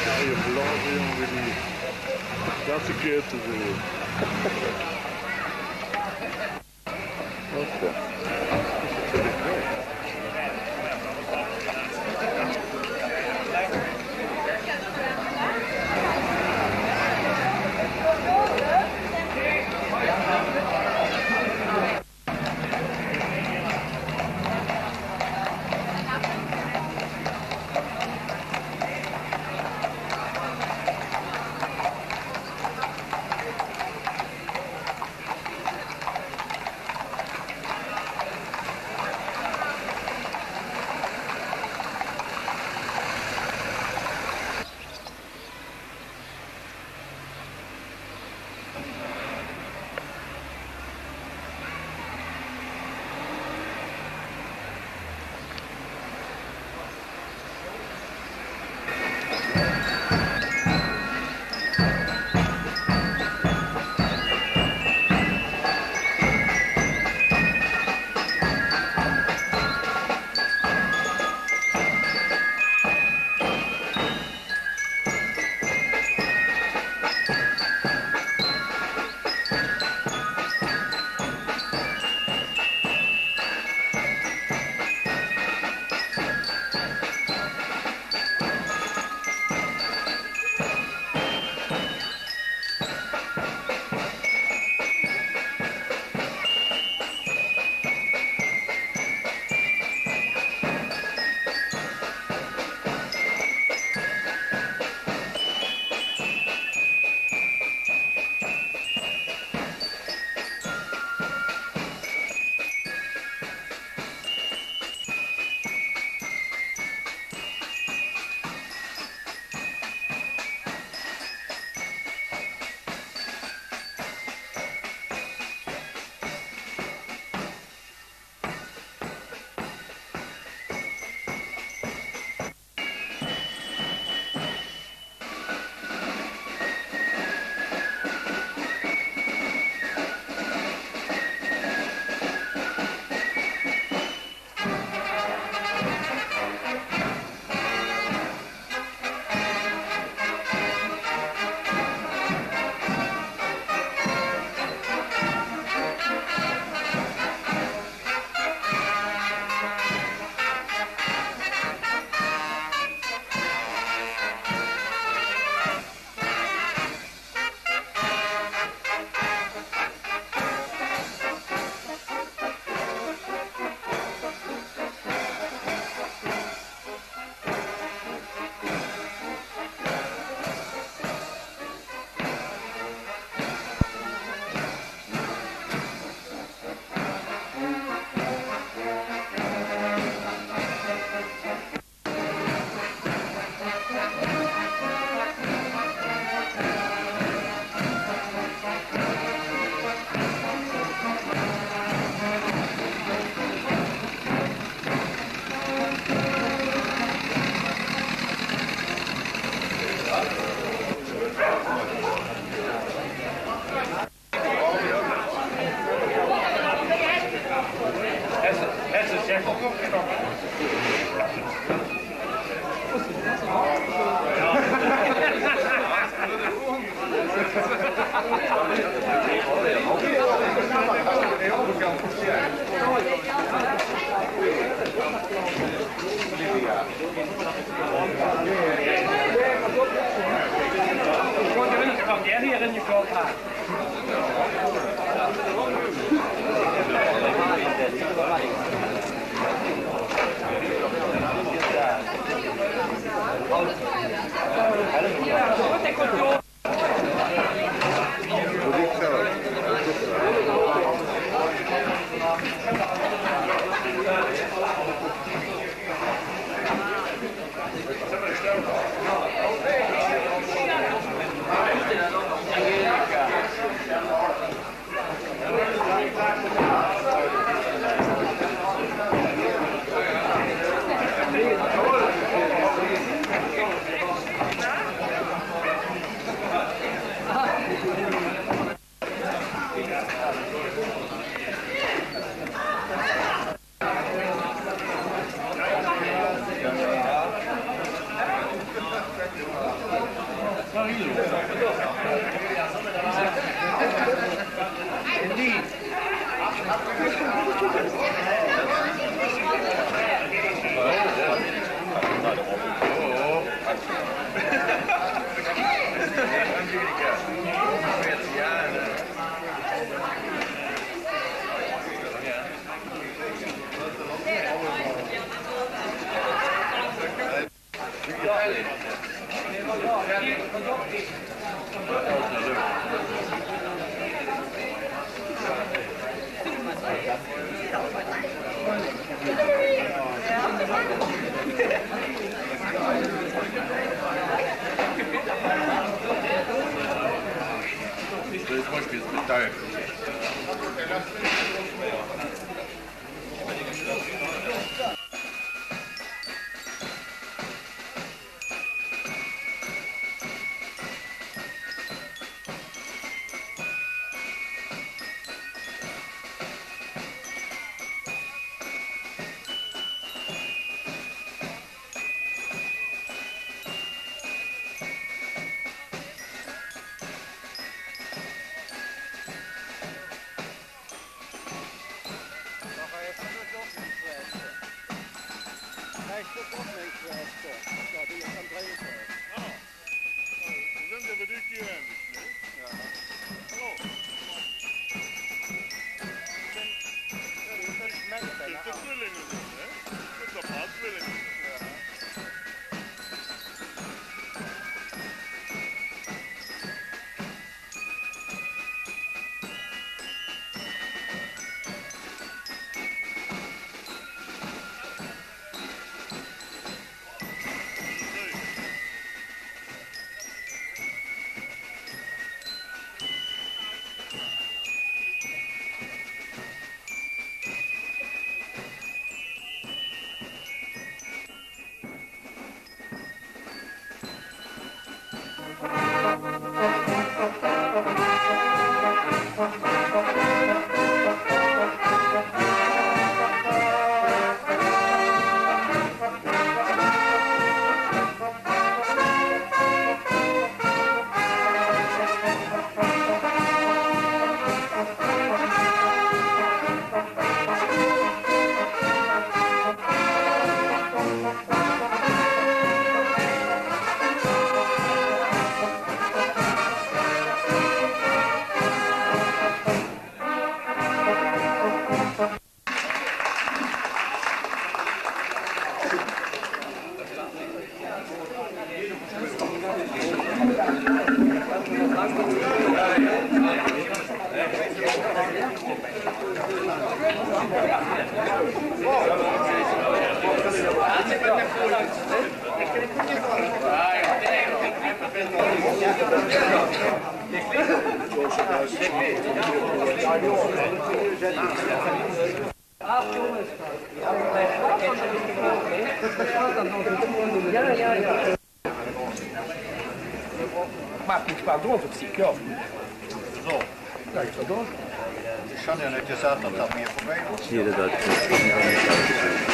je blazen jongen die. Dat is een keer te doen. Oké. Martin Skvadron för psykologi. Så. Det känner jag inte så att de tar med på mig. Det är det där.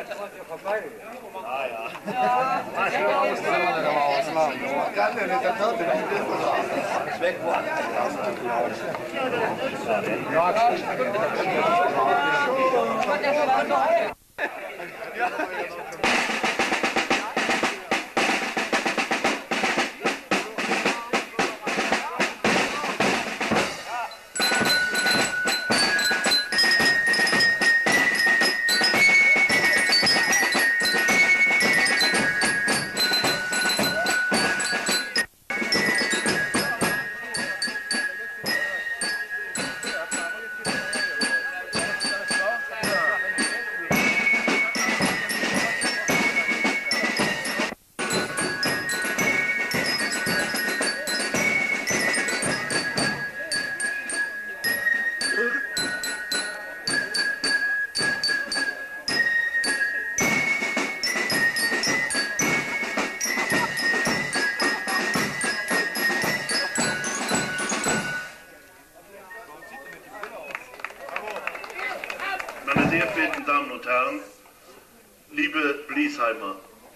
Meine sehr verehrten Damen und Herren, liebe Bliesheimer,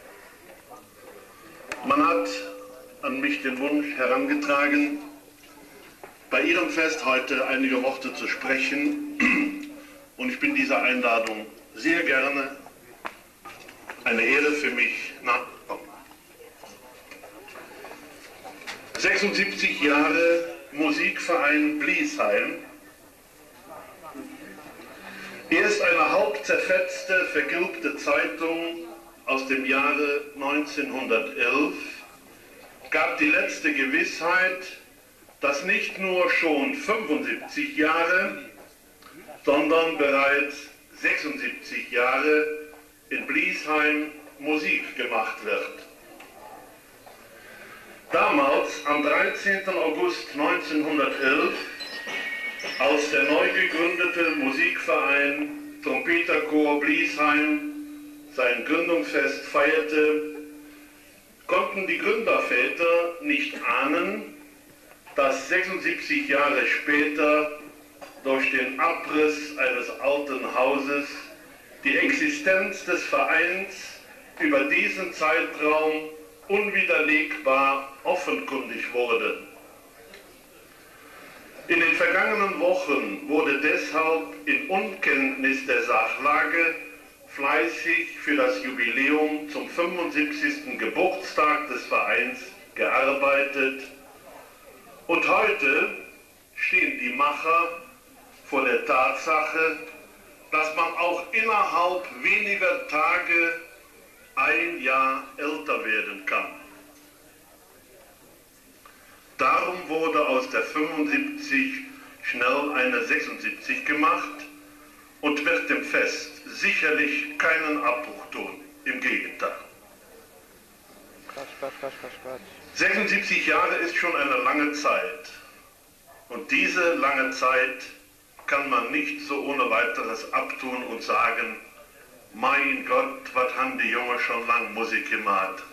man hat an mich den Wunsch herangetragen, bei Ihrem Fest heute einige Worte zu sprechen, und ich bin dieser Einladung sehr gerne, eine Ehre für mich, nachgekommen. 76 Jahre Musikverein Bliesheim. Erst eine hauptzerfetzte, vergilbte Zeitung aus dem Jahre 1911 gab die letzte Gewissheit, dass nicht nur schon 75 Jahre, sondern bereits 76 Jahre in Bliesheim Musik gemacht wird. Damals, am 13. August 1911, als der neu gegründete Musikverein Trompeterchor Bliesheim sein Gründungsfest feierte, konnten die Gründerväter nicht ahnen, dass 76 Jahre später durch den Abriss eines alten Hauses die Existenz des Vereins über diesen Zeitraum unwiderlegbar offenkundig wurde. In den vergangenen Wochen wurde deshalb in Unkenntnis der Sachlage fleißig für das Jubiläum zum 75. Geburtstag des Vereins gearbeitet, und heute stehen die Macher vor der Tatsache, dass man auch innerhalb weniger Tage ein Jahr älter werden kann. Darum wurde aus der 75 schnell eine 76 gemacht und wird dem Fest sicherlich keinen Abbruch tun, im Gegenteil. 76 Jahre ist schon eine lange Zeit, und diese lange Zeit kann man nicht so ohne weiteres abtun und sagen, mein Gott, was haben die Jungen schon lang Musik gemacht.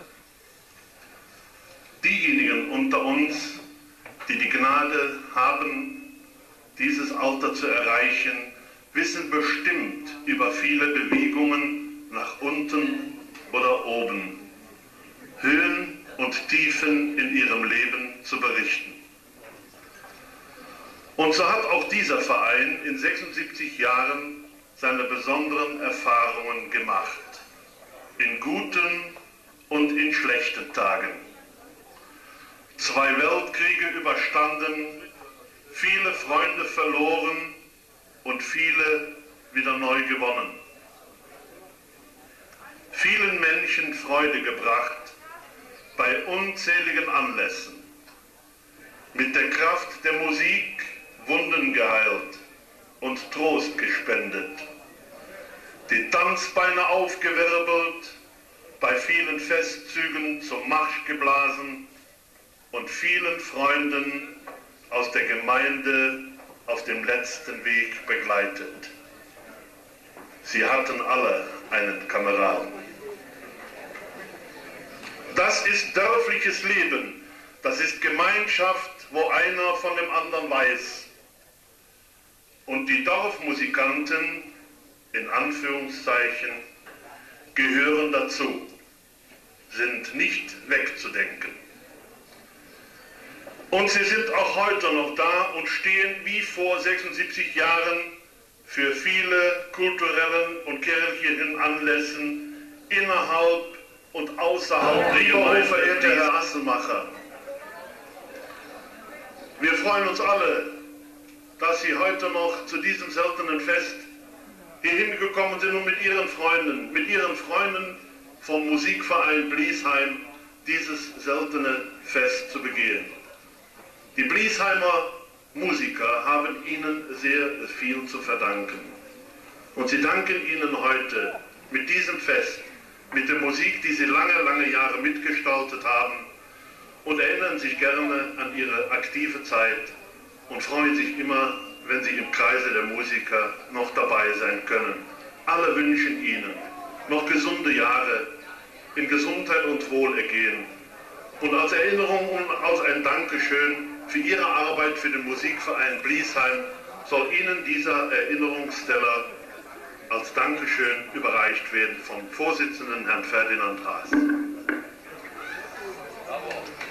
Diejenigen unter uns, die die Gnade haben, dieses Alter zu erreichen, wissen bestimmt über viele Bewegungen nach unten oder oben, Höhen und Tiefen in ihrem Leben zu berichten. Und so hat auch dieser Verein in 76 Jahren seine besonderen Erfahrungen gemacht, in guten und in schlechten Tagen. 2 Weltkriege überstanden, viele Freunde verloren und viele wieder neu gewonnen. Vielen Menschen Freude gebracht bei unzähligen Anlässen. Mit der Kraft der Musik Wunden geheilt und Trost gespendet. Die Tanzbeine aufgewirbelt, bei vielen Festzügen zum Marsch geblasen und vielen Freunden aus der Gemeinde auf dem letzten Weg begleitet. Sie hatten alle einen Kameraden. Das ist dörfliches Leben, das ist Gemeinschaft, wo einer von dem anderen weiß. Und die Dorfmusikanten, in Anführungszeichen, gehören dazu, sind nicht wegzudenken. Und sie sind auch heute noch da und stehen wie vor 76 Jahren für viele kulturellen und kirchlichen Anlässen innerhalb und außerhalb der Gemeinde. Verehrter Herr Asselmacher, wir freuen uns alle, dass Sie heute noch zu diesem seltenen Fest hier hingekommen sind, um mit Ihren Freunden vom Musikverein Bliesheim dieses seltene Fest zu begehen. Die Bliesheimer Musiker haben Ihnen sehr viel zu verdanken. Und sie danken Ihnen heute mit diesem Fest, mit der Musik, die Sie lange, lange Jahre mitgestaltet haben, und erinnern sich gerne an Ihre aktive Zeit und freuen sich immer, wenn Sie im Kreise der Musiker noch dabei sein können. Alle wünschen Ihnen noch gesunde Jahre in Gesundheit und Wohlergehen. Und als Erinnerung und als ein Dankeschön für Ihre Arbeit für den Musikverein Bliesheim soll Ihnen dieser Erinnerungssteller als Dankeschön überreicht werden vom Vorsitzenden Herrn Ferdinand Haas. Bravo.